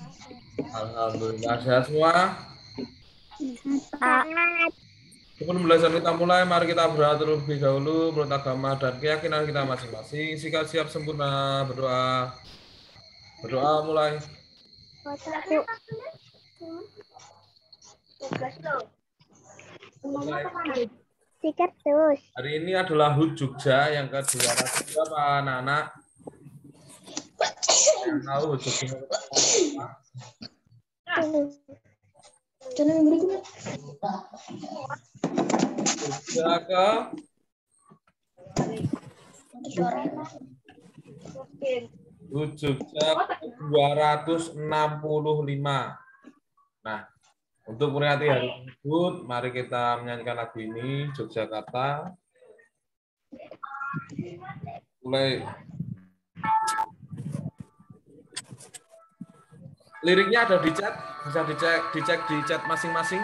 Alhamdulillah sehat semua. Sehat. Sebelum belajar kita mulai, mari kita berdoa terlebih dahulu menurut agama dan keyakinan kita masing-masing. Siap sempurna berdoa. Berdoa mulai. Sikat terus. Hari ini adalah HUT Jogja yang ke-200 berapa anak-anak? Yang tahu HUT Jogja apa? Jogja ke HUT Jogja ke-265. Nah, untuk memperingati hari tersebut, mari kita menyanyikan lagu ini, Yogyakarta. Mulai. Liriknya ada di chat, bisa dicek di chat masing-masing.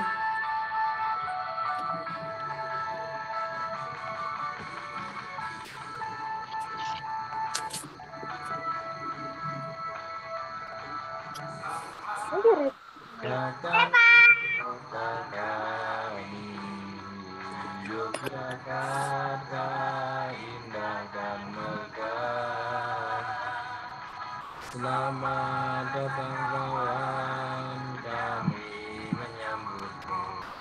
Yogyakarta indah dan megah. Selamat datang kawan, kami menyambutmu.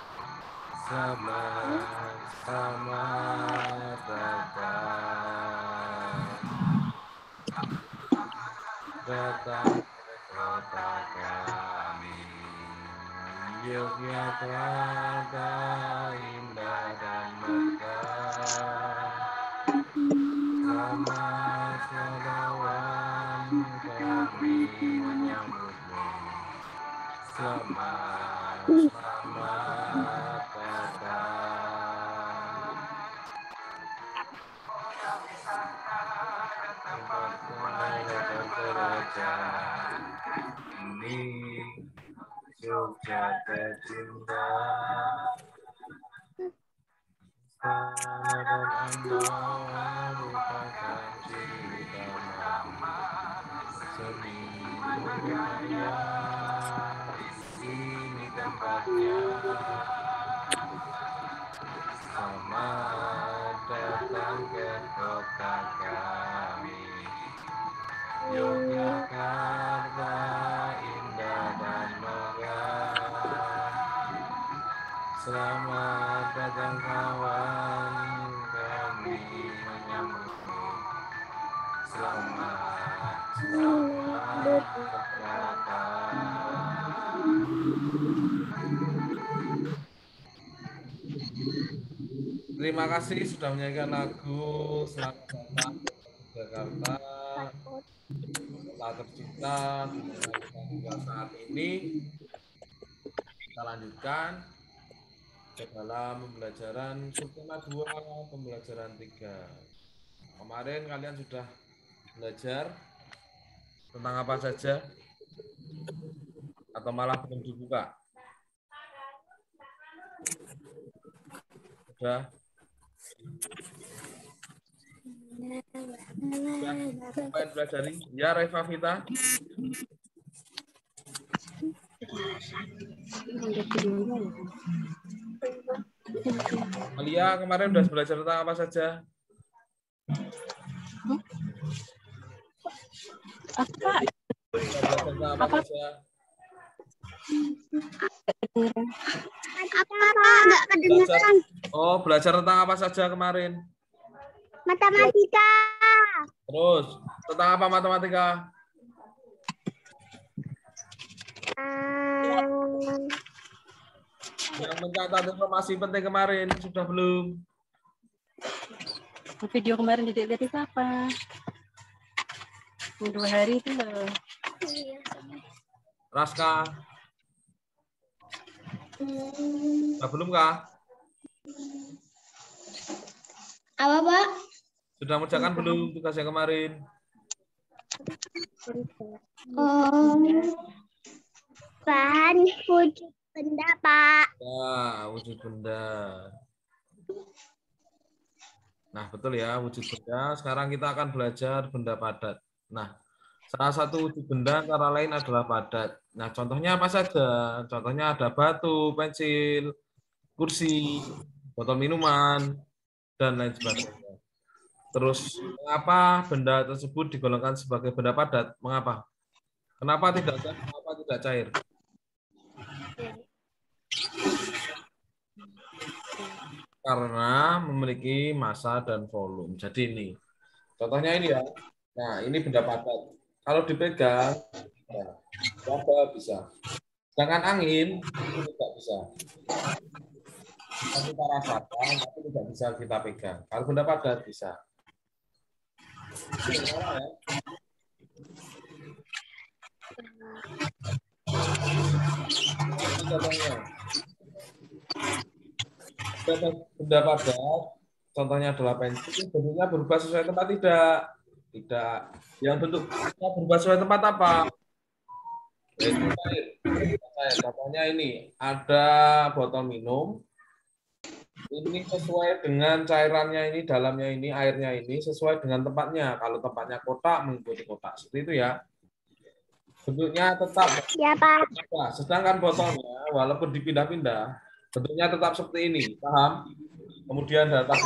Selamat datang ke kota kami. Yogyakarta indah dan megah. Selamat kawan, kami menyambutmu. Selamat datang. Ini Jogja tercinta. Dan Anda merupakan ciri utama seni budaya. Ini tempatnya. Selamat datang ke kota kami. Yogyakarta indah dan megah. Selamat datang kawan, kami menyambutmu. Selamat datang. Terima kasih sudah menyanyikan lagu Selamat Datang ke Jakarta. Kota tercinta kita saat ini. Kita lanjutkan ke dalam pembelajaran subtema 2, pembelajaran 3. Kemarin kalian sudah belajar tentang apa saja? Atau malah belum dibuka? Sudah? Apa yang pelajari? Ya, Reva Vita. Alia kemarin sudah belajar tentang apa saja? Belajar tentang apa saja? Apa nggak kedengeran? Belajar tentang apa saja kemarin? Matematika. Terus tentang apa matematika? Yang mencatat informasi penting kemarin sudah belum? Video kemarin lihat itu apa? 2 hari itu loh. Raska? Sudah belum kah? Apa, Pak? Sudah mengerjakan belum tugas yang kemarin? Bahan wujud benda, Pak. Ya, wujud benda. Nah, betul ya, wujud benda. Sekarang kita akan belajar benda padat. Nah, Salah satu wujud benda antara lain adalah padat. Nah, contohnya apa saja? Contohnya ada batu, pensil, kursi, botol minuman, dan lain sebagainya. Terus, mengapa benda tersebut digolongkan sebagai benda padat? Mengapa? Kenapa tidak gas? Kenapa tidak cair? Karena memiliki massa dan volume. Jadi ini. Contohnya ini ya. Nah, ini benda padat. Kalau dipegang, ya, bisa. Sedangkan angin, itu tidak bisa. Kita rasakan, tapi tidak bisa kita pegang. Kalau benda padat, bisa. Ini contohnya. Benda padat, contohnya adalah pensil, bentuknya berubah sesuai tempat tidak. Tidak. Yang bentuknya berubah sesuai tempat apa? Yaitu cair. Contohnya ini, ada botol minum. Ini sesuai dengan cairannya ini, dalamnya ini, airnya ini, sesuai dengan tempatnya. Kalau tempatnya kotak, mengikuti kotak. Seperti itu ya. Bentuknya tetap. Ya, Pak. Sedangkan botolnya, walaupun dipindah-pindah, bentuknya tetap seperti ini. Paham? Kemudian data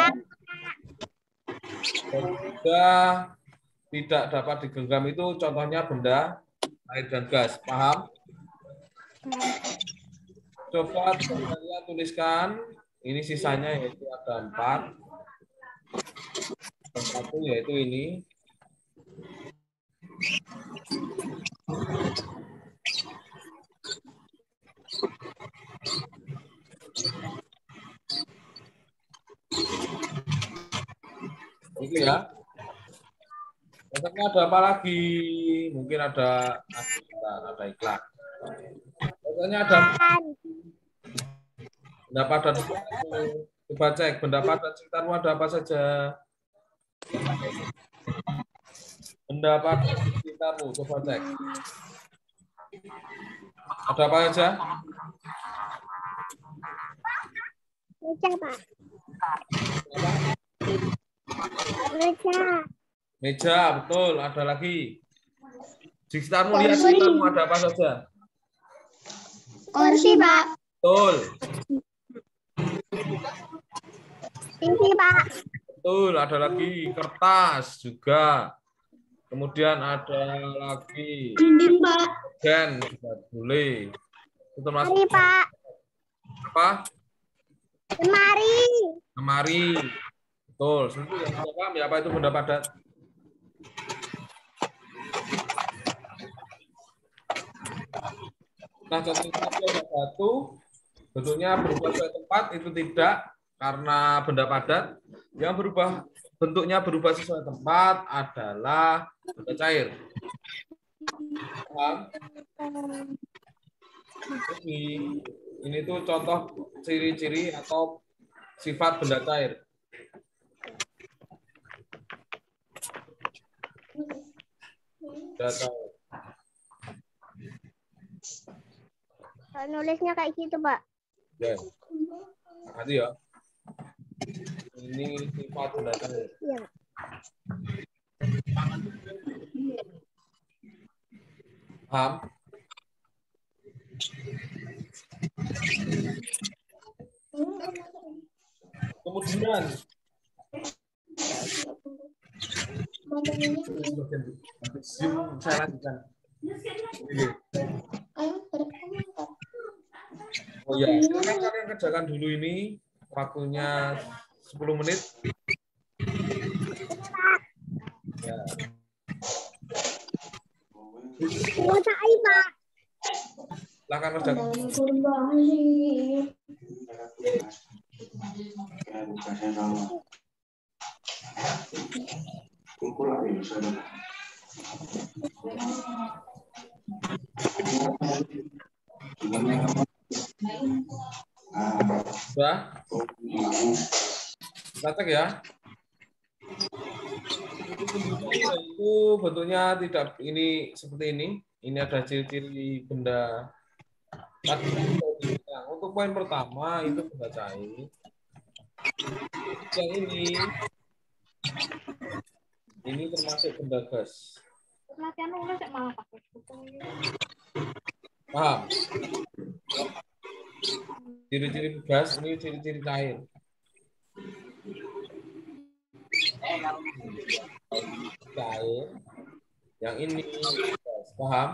sudah tidak dapat digenggam itu contohnya benda air dan gas. Paham? Coba kalian tuliskan. Ini sisanya yaitu ada 4. Dan 1 yaitu ini. Itu ya. Contohnya ada apa lagi? Mungkin ada iklan. Contohnya ada benda padat. Coba cek benda padat sekitarmu ada apa saja. Benda padat sekitarmu coba cek. Ada apa saja? Meja, Pak. Meja. Meja, betul. Ada lagi. Di sekitarmu lihat sekitarmu ada apa saja? Kursi, Pak. Betul. Kursi, Pak. Betul, ada lagi kertas juga. Kemudian ada lagi Dinding, Pak. pen juga boleh. Itu termasuk Lemari, Pak. apa? Lemari. Lemari. Betul. Sebentar yang tidak paham ya apa itu benda padat? Nah, contohnya ada batu, bentuknya berubah sesuai tempat itu tidak karena benda padat. Yang berubah bentuknya berubah sesuai tempat adalah benda cair. Paham? Ini tuh contoh ciri-ciri atau sifat benda cair. Benda cair. Nulisnya kayak gitu, Pak. Ya. Makasih ya. Ini sifat benda cair. Iya. Paham? Kemudian saya lanjutkan. Oh ya, silakan kalian kerjakan dulu ini. Waktunya 10 menit. Ya. Selesai, Pak. Silakan kerjakan. Sudah? Kita cek ya. Itu bentuknya tidak ini seperti ini. Ini ada ciri-ciri benda. Untuk poin pertama itu benda cair. Yang ini termasuk benda gas. latihan nulis malah pakai buku. Paham? Ciri-ciri gas ini ciri-ciri cair. Cair. Yang ini gas. Paham?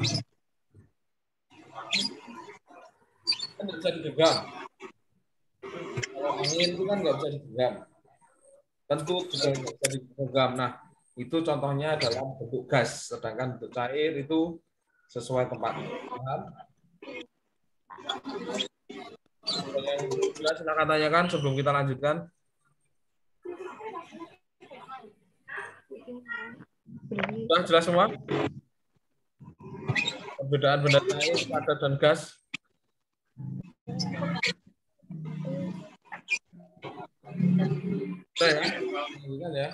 Kan nggak bisa digenggam. Kalau angin itu kan nggak bisa digenggam. Tentu juga nggak bisa digenggam. Nah, itu contohnya dalam bentuk gas. Sedangkan bentuk cair itu sesuai tempatnya. Paham? Yang silakan tanyakan sebelum kita lanjutkan. Sudah jelas semua? Perbedaan benda cair, padat, dan gas. Sudah ya? Lanjutkan ya.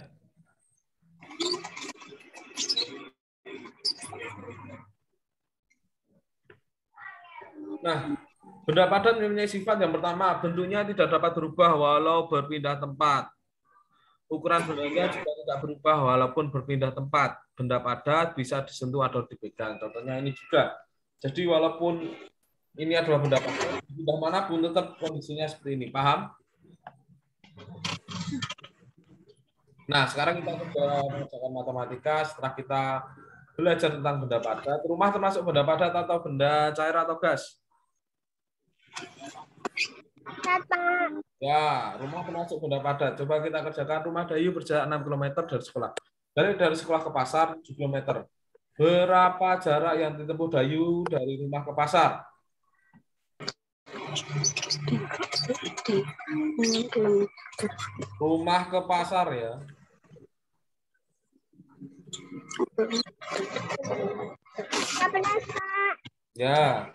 Nah, benda padat mempunyai sifat yang pertama, bentuknya tidak dapat berubah walau berpindah tempat. Ukuran bendanya juga tidak berubah walaupun berpindah tempat. Benda padat bisa disentuh atau dipegang. Contohnya ini juga. Jadi walaupun ini adalah benda padat, pindah manapun tetap kondisinya seperti ini. Paham? Nah, sekarang kita coba mengerjakan matematika. Setelah kita belajar tentang benda padat, rumah termasuk benda padat atau benda cair atau gas? Pak. Ya, rumah termasuk benda padat. Coba kita kerjakan. Rumah Dayu berjarak 6 km dari sekolah. Dari sekolah ke pasar 7 km. Berapa jarak yang ditempuh Dayu dari rumah ke pasar? Rumah ke pasar ya. 15, Pak. Ya.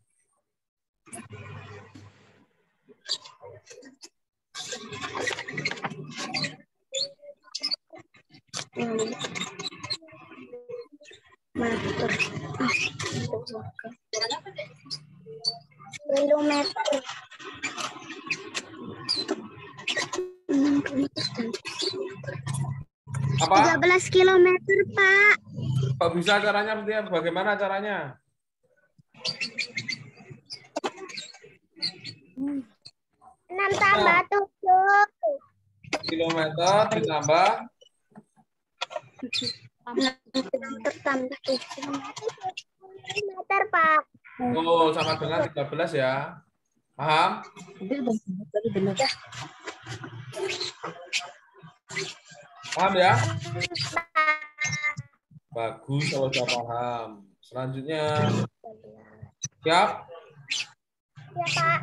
Kilometer. Apa? 13 kilometer, Pak. Kok bisa caranya? Bagaimana caranya? 6 tambah 7. Kilometer ditambah 6 tambah 7. Meter, Pak. oh sama dengan 13 ya. Paham? Paham ya? Bagus kalau sudah paham. Selanjutnya siap? Ya, Pak.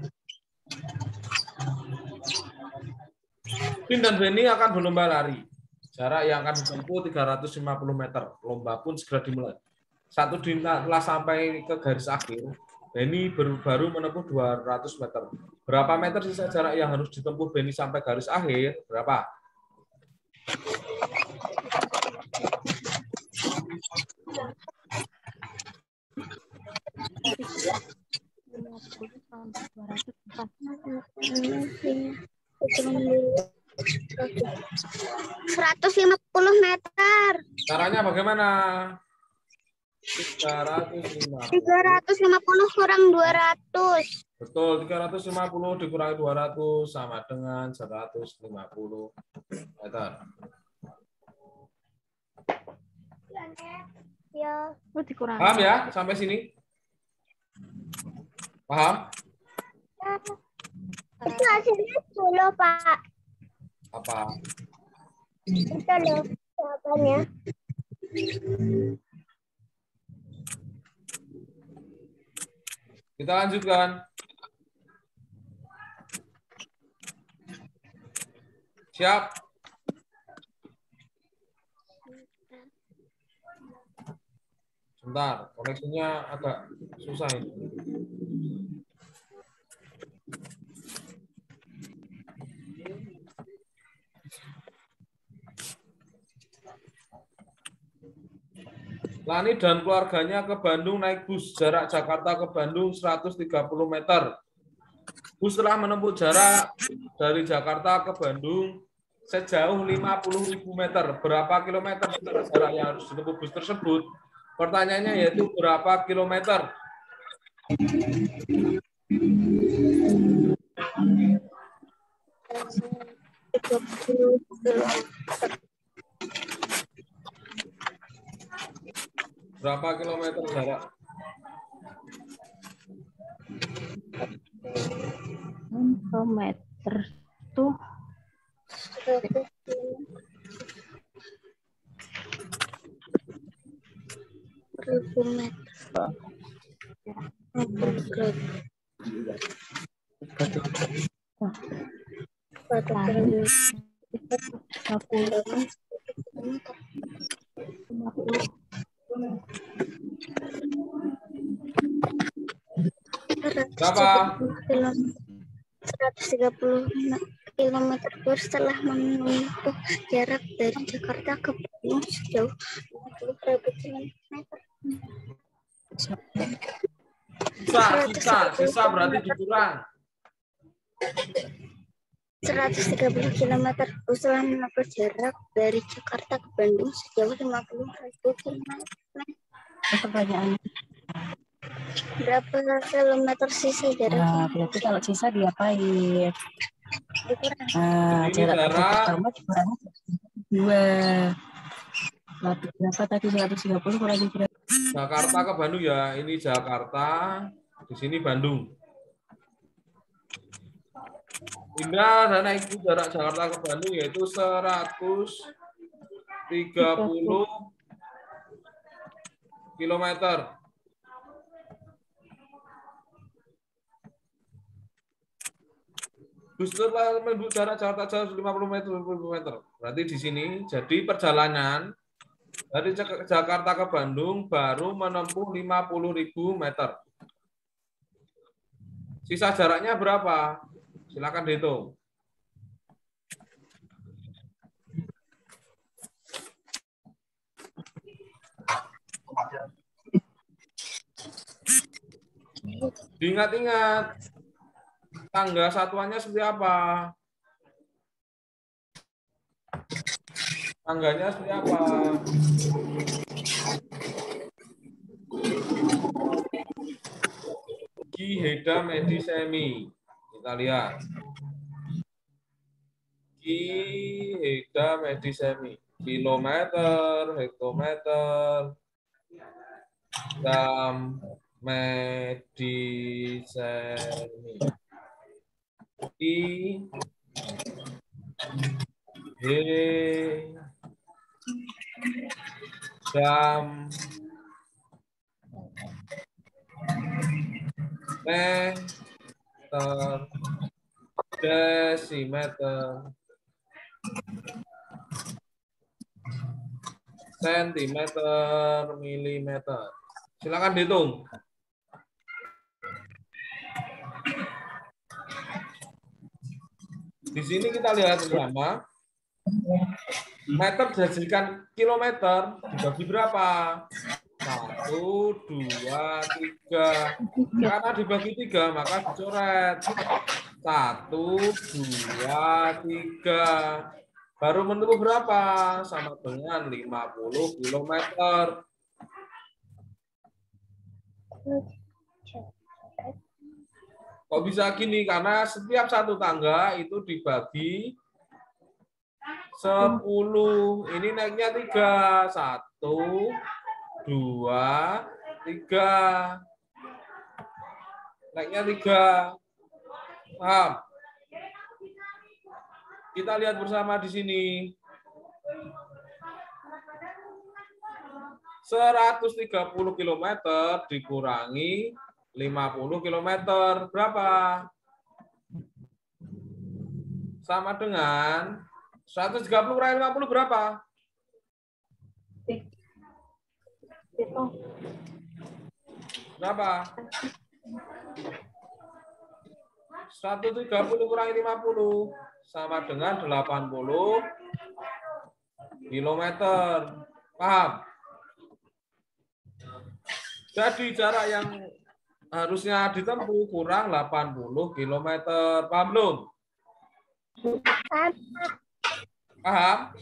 Vin dan Benny akan berlomba lari. Jarak yang akan ditempuh 350 meter. Lomba pun segera dimulai. Satu telah sampai ke garis akhir. Benny baru menempuh 200 meter. Berapa meter sisa jarak yang harus ditempuh Benny sampai garis akhir? Berapa? Puluh meter. Caranya bagaimana? 350. 350 kurang 200. Betul, 350 dikurangi 200 sama dengan 150 meter. Ya. Paham ya sampai sini? Paham? Itu hasilnya 10, Pak. Apa? Itu loh jawabannya. Kita lanjutkan. Siap? Sebentar, koneksinya agak susah ini. Lani dan keluarganya ke Bandung naik bus jarak Jakarta ke Bandung 130 meter. Bus telah menempuh jarak dari Jakarta ke Bandung sejauh 50.000 meter. Berapa kilometer jarak yang harus ditempuh bus tersebut? Pertanyaannya yaitu berapa kilometer? Berapa kilometer jarak? Kilometer tuh 1.000 meter. 50. Berapa? 130 kilometer bus setelah menempuh jarak dari Jakarta ke Bandung sejauh 50.000 kilometer. Sisa berarti dikurang. 130 kilometer bus setelah menempuh jarak dari Jakarta ke Bandung sejauh 50.000 kilometer. Pertanyaan. Berapa kilometer sisa jarak? Nah, berarti kalau sisa diapain? Nah, Ini jarak jarak. pertama dikurangi 2. Berapa tadi 130 kurangi berapa? Jakarta ke Bandung ya. Ini Jakarta, di sini Bandung. Indah dan Ibu jarak Jakarta ke Bandung yaitu 130 kilometer. Bus menempuh jarak Jakarta jauh 50 meter. Berarti di sini jadi perjalanan dari Jakarta ke Bandung baru menempuh 50.000 meter. Sisa jaraknya berapa? Silakan dihitung. Diingat-ingat. Tangga satuannya seperti apa? Tangganya seperti apa? Ki, Heda, Medi, Semi. Kita lihat. Ki, Heda, Medi, Semi. Kilometer, hektometer, jam, Medi, Semi. Ki, H, jam, meter, desimeter, sentimeter, milimeter. Silakan dihitung. Di sini kita lihat bersama. Meter dijadikan kilometer dibagi berapa? 1, 2, 3. Karena dibagi 3 maka dicoret. 1, 2, 3. Baru menempuh berapa? Sama dengan 50 kilometer. Kok bisa gini? Karena setiap satu tangga itu dibagi 10. Ini naiknya 3. 1, 2, 3. Naiknya 3. Paham? Kita lihat bersama di sini. 130 km dikurangi 50 km. Berapa? Sama dengan 130 kurangi 50 berapa? Berapa? 130 kurangi 50 sama dengan 80 kilometer. Paham? Jadi jarak yang harusnya ditempuh kurang 80 kilometer. Paham belum? Paham?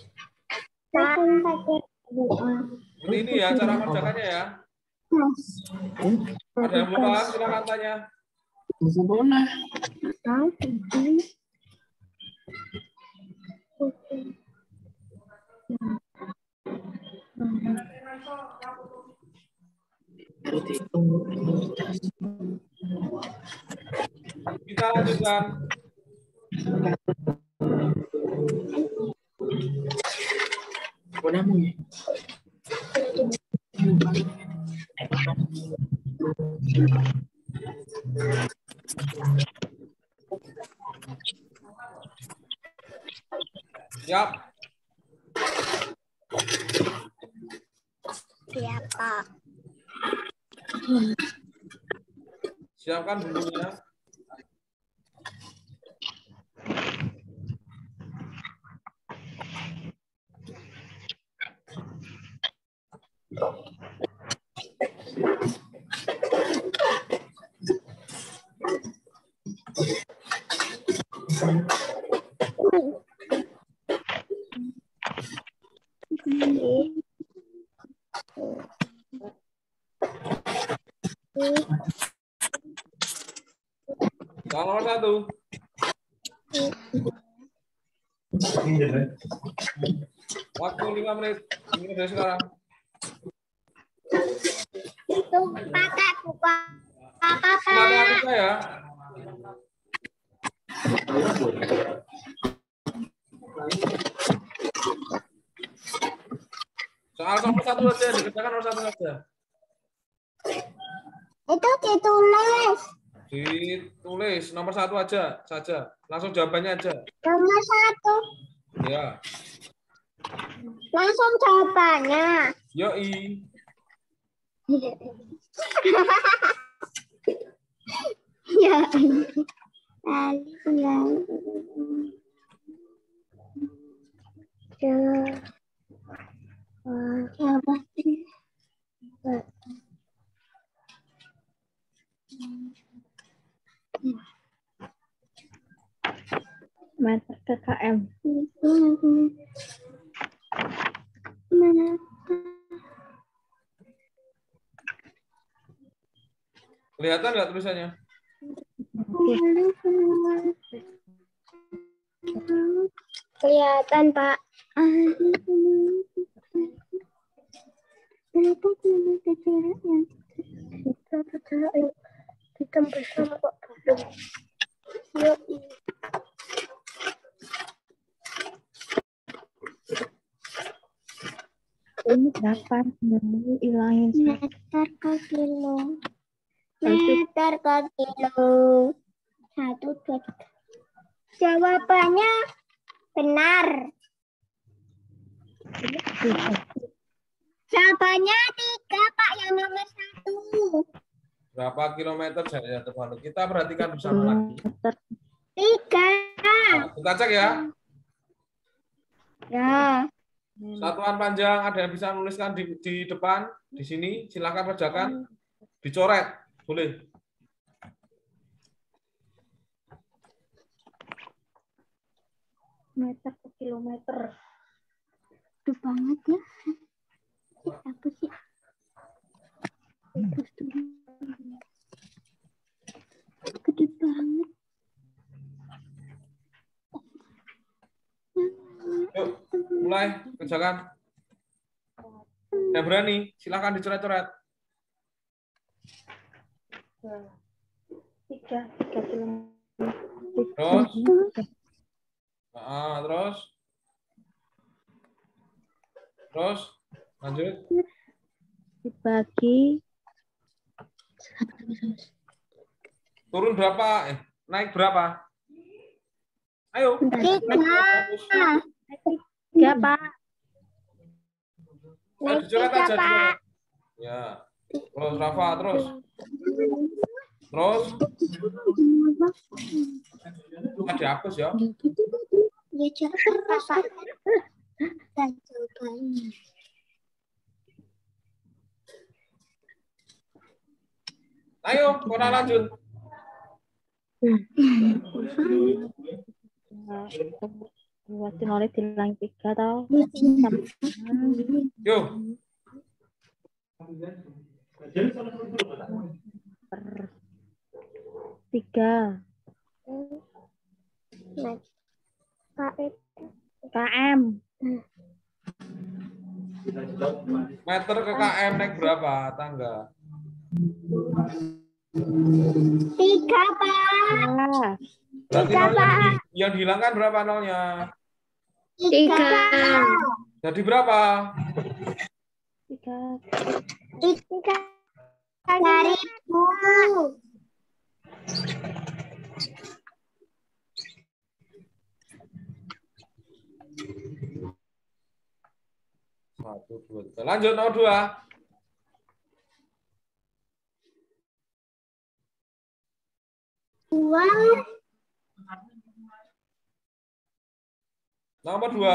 Seperti ini ya cara mengerjakannya ya. Ada yang belum paham? Silakan tanya. Kita lanjutkan. Siap. Siap, Pak. Siapkan bukunya. Yang nomor 1. Waktu 5 menit. Ini dari sekarang. Itu pakai buku apa, Pak? Matematika ya. Soal nomor 1 saja, dikerjakan nomor 1 saja. Itu ditulis. Ditulis nomor 1 aja saja. Langsung jawabannya aja. Nomor 1. Ya. Langsung jawabannya. Yoi. Ya. Meter ke km. Kelihatan nggak tulisannya? Kelihatan, Pak. Ditambah sama kok belum. Yuk. Ini berapa? Hilangin Meter ke kilo. Meter ke kilo. 1, 2, 3. Jawabannya benar. Jawabannya 3, Pak, yang nomor 1. Berapa kilometer jaraknya terbalik? Kita perhatikan bersama lagi. 3. Nah, kita cek ya. Ya. Satuan panjang ada yang bisa menuliskan di depan, di sini. Silakan kerjakan. Dicoret, boleh. meter ke kilometer. Gede banget ya. Apa sih? Gede banget. Yuk, mulai kerjakan. Yang berani, silakan dicoret-coret. 3 kilometer. Terus, terus, lanjut. Dibagi Turun berapa? Naik berapa? Ayo. 3. 3, Pak. Ayo dicoret aja. Dicoret. Ya. Terus Rafa, terus. Terus. Cuma dihapus ya. Ya, terus, Pak. Dan jawabannya. Ayo, Kona lanjut. 2 dinoleh dilang 3 tau. Yuk. Per 3 km. Meter ke km naik berapa tangga? 3, Pak. Ya. Berarti nolnya yang dihilangkan berapa nolnya? 3. Jadi berapa? 3 Dari 1, 2, 3. Lanjut nomor 2. Nomor 2.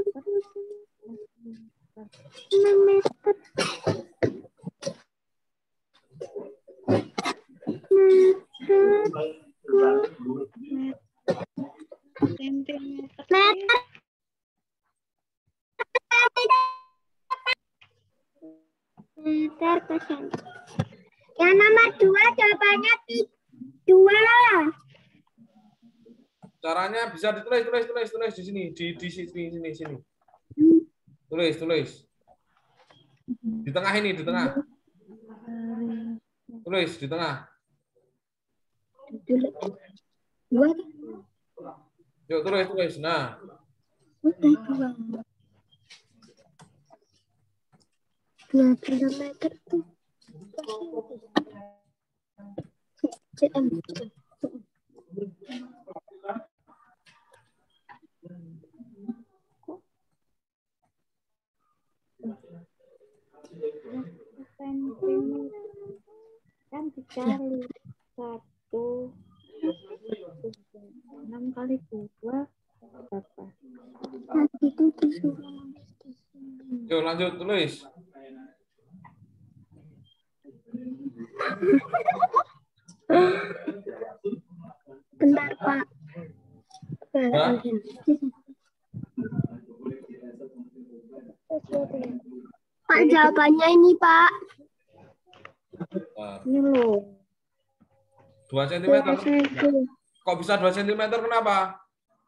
meter. Meter ke senti. Yang nomor 2 jawabannya 2. Caranya bisa ditulis di sini, di sini. Tulis. Di tengah ini, di tengah. Tulis di tengah. 2. Yuk tulis. Nah, Dua kilometer tuh. cm. Kan dikali 1 6 kali 2 berapa? Tadi itu disuruh. yuk lanjut tulis. Bentar, Pak. Ya. Pak, jawabannya ini, Pak. Nah, Ini loh. 2 cm. Kok bisa 2 cm? Kenapa?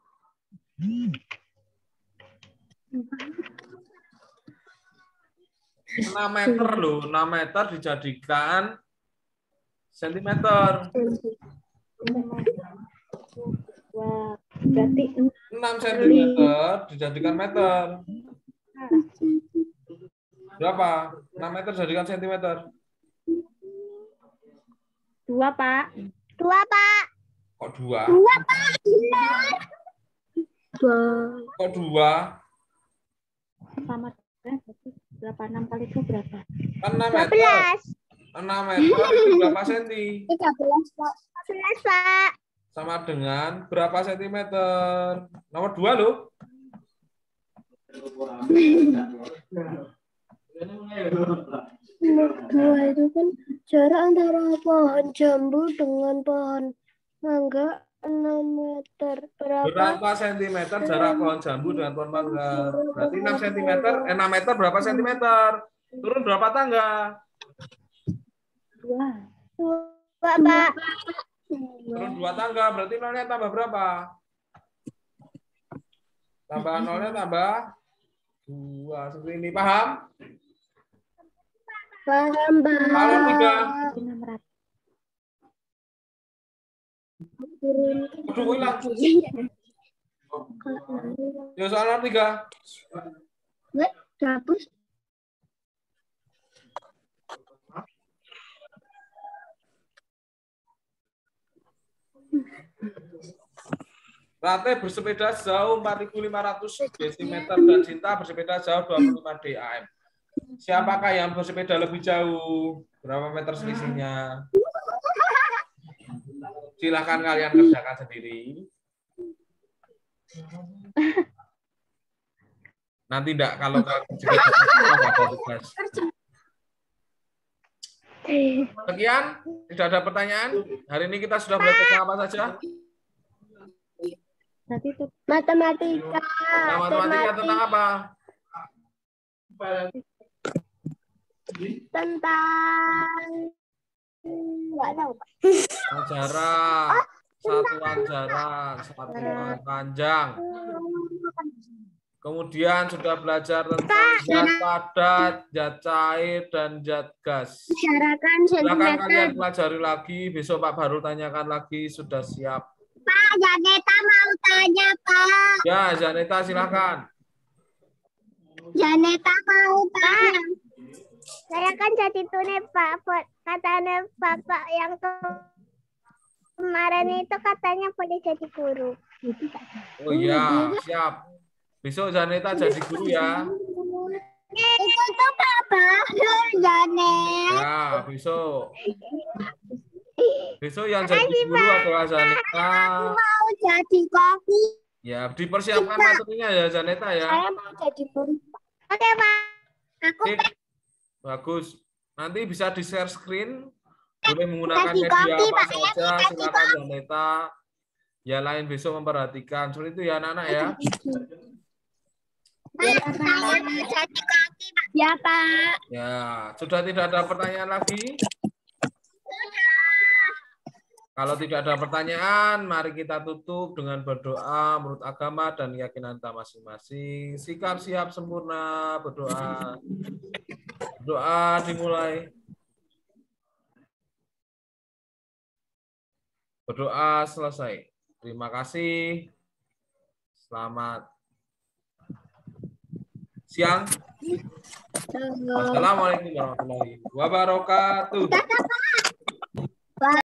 6 meter loh. 6 meter dijadikan sentimeter. Wah, berarti 6 cm dijadikan meter. Berapa? 6 meter dijadikan sentimeter. 2, Pak. 2, Pak. Kok 2? 2, Pak. Benar. 2. Kok 2? Sama dengan 6 kali 2 berapa? Kan 6 meter. 6 meter itu berapa senti? 13, Pak. 13, Pak. Sama dengan berapa sentimeter? Nomor 2 loh. Nomor 2 itu kan jarak antara pohon jambu dengan pohon mangga 6 meter. Berapa sentimeter jarak pohon jambu dengan pohon mangga? Berarti 6 sentimeter, 6 meter berapa sentimeter? Turun berapa tangga? 2. 2, Pak. Turun 2 tangga, berarti nolnya tambah berapa? Tambahan nolnya tambah 2. Seperti ini, paham? Paham, Pak. Soalan 3. 600. Aduh, hilang. Yuk, soalan 3. Hapus. Rate bersepeda jauh 4.500 desimeter dan Cinta bersepeda jauh 25 dam. Siapakah yang bersepeda lebih jauh? Berapa meter selisihnya? Silahkan kalian kerjakan sendiri. Nanti enggak kalau nggak ada tugas. Sekian, tidak ada pertanyaan. Hari ini kita sudah belajar apa saja? Berarti itu Matematika. Nah, matematika tentang apa? Tentang nggak tahu. Tentang jarak, satuan jarak, satuan panjang. Kemudian sudah belajar tentang zat padat, zat cair, dan zat gas. Bicarakan Silakan sentimeter. kalian pelajari lagi. Besok Pak Baru tanyakan lagi. Sudah siap. Pak, Janeta mau tanya, Pak. Ya, Janeta silakan. Janeta mau tanya. Saya kan jadi tune Pak. Katanya Bapak yang kemarin itu katanya boleh jadi guru. Oh iya, siap. Besok Janeta jadi guru ya. Itu tuh Pak Bahlul, Janet. Ya, besok. Besok yang jadi guru adalah Janeta. Mau jadi koki. Ya, dipersiapkan materinya ya Janeta ya. Saya mau jadi guru. Oke, Pak. Aku Sip. Bagus. Nanti bisa di-share screen. Boleh menggunakan Jadi media koki, apa Pak. saja. Silakan Janeta. Ya lain besok memperhatikan. Seperti itu ya anak-anak ya. Pak, saya mau jadi koki, Pak. Ya, Pak. Ya, sudah tidak ada pertanyaan lagi? Kalau tidak ada pertanyaan, mari kita tutup dengan berdoa menurut agama dan keyakinan kita masing-masing. Sikap siap sempurna, berdoa. Doa dimulai. Berdoa selesai. Terima kasih. Selamat siang. Wassalamualaikum warahmatullahi wabarakatuh.